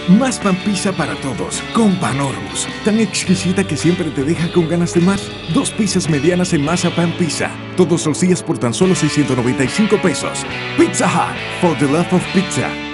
Más pan pizza para todos, con Panormus. Tan exquisita que siempre te deja con ganas de más. 2 pizzas medianas en masa pan pizza. Todos los días por tan solo 695 pesos. Pizza Hut, for the love of pizza.